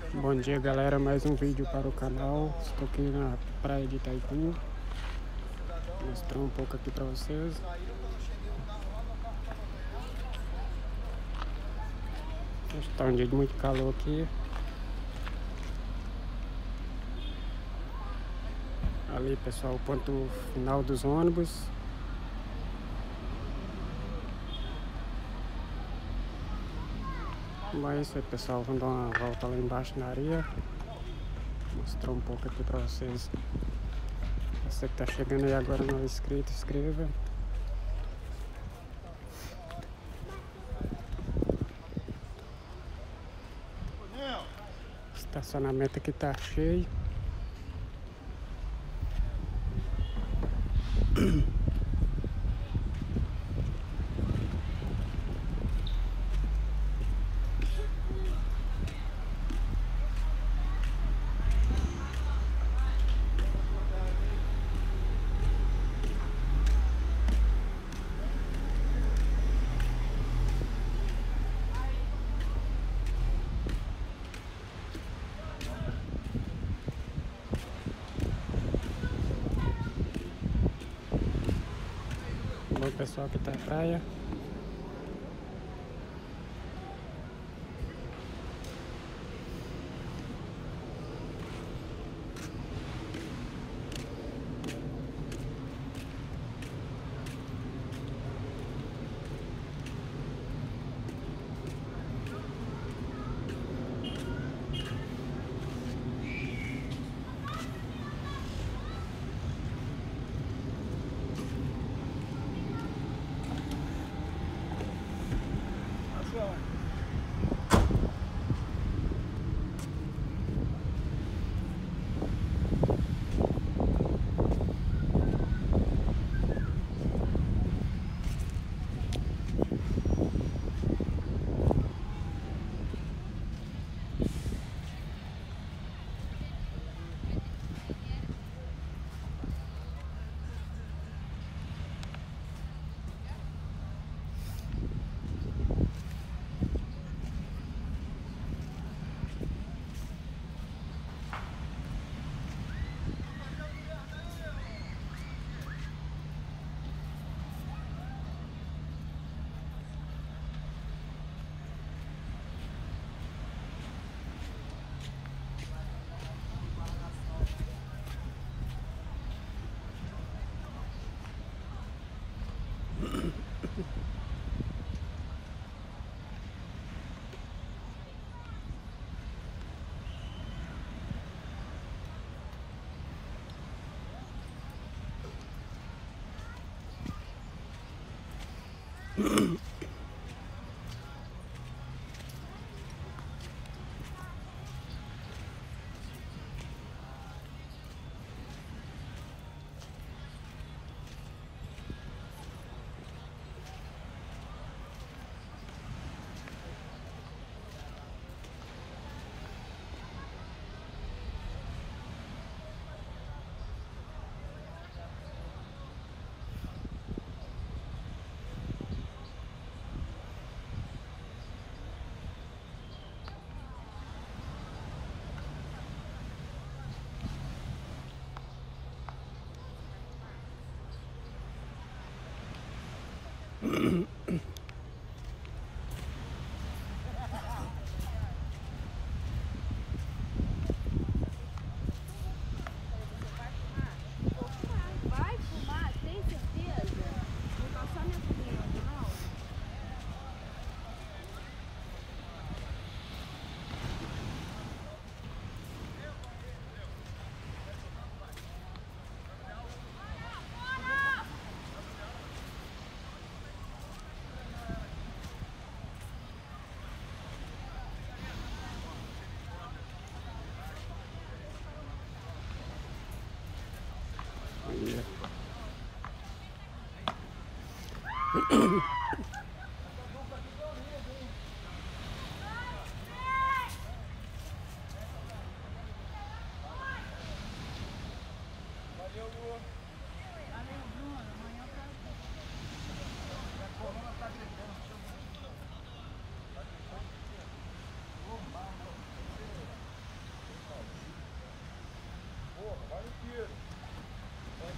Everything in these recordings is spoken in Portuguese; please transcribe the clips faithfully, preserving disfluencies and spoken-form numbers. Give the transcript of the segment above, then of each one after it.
Bom dia, galera, mais um vídeo para o canal. Estou aqui na praia de Itaipu. Vou mostrar um pouco aqui para vocês. Está um dia de muito calor aqui. Ali, pessoal, o ponto final dos ônibus. Bom, é isso aí, pessoal. Vamos dar uma volta lá embaixo na areia. Vou mostrar um pouco aqui para vocês. Você que está chegando aí agora não é inscrito, inscreva. O estacionamento aqui tá cheio. Bom, pessoal, aqui tá a praia.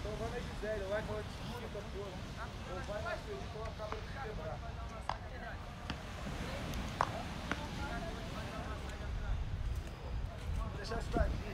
Então vai na Gisele, lá que ela te estica toda. Ou vai na Felipe, então acaba de quebrar. Vou deixar isso daqui.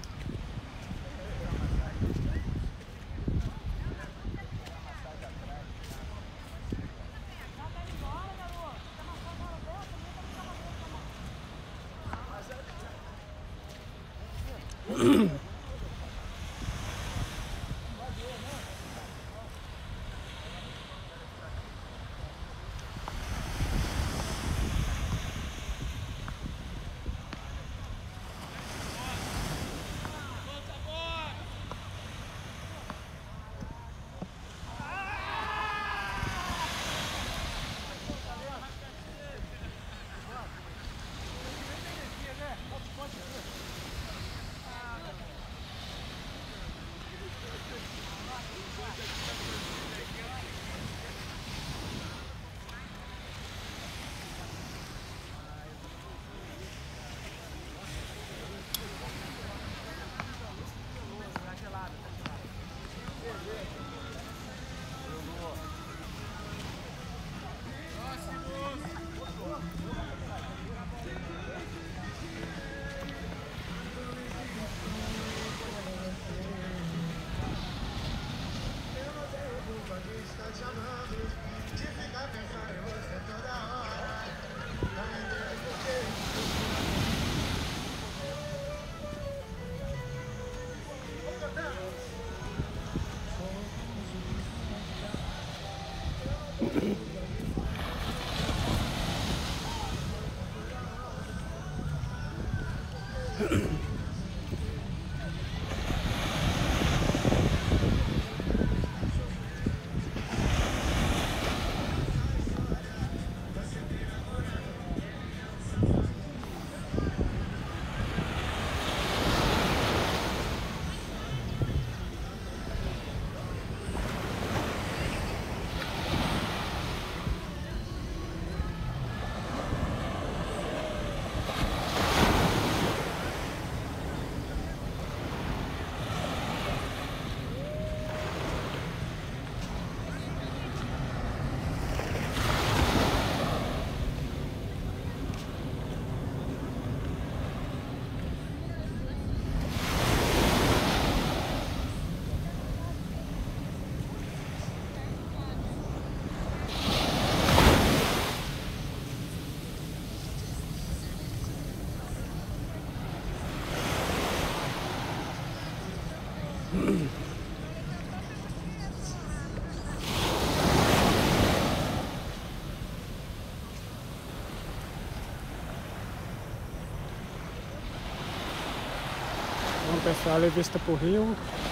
Bom pessoal, é vista pro rio,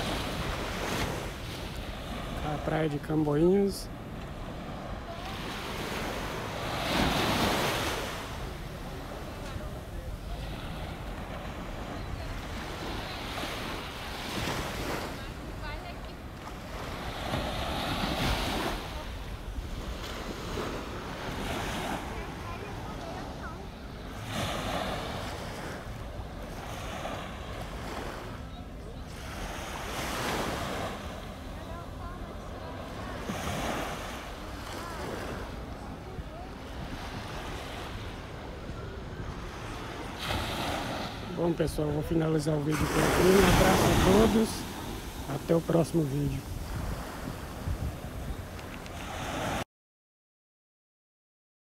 a praia de Camboinhas. Bom pessoal, vou finalizar o vídeo por aqui. Um abraço a todos. Até o próximo vídeo.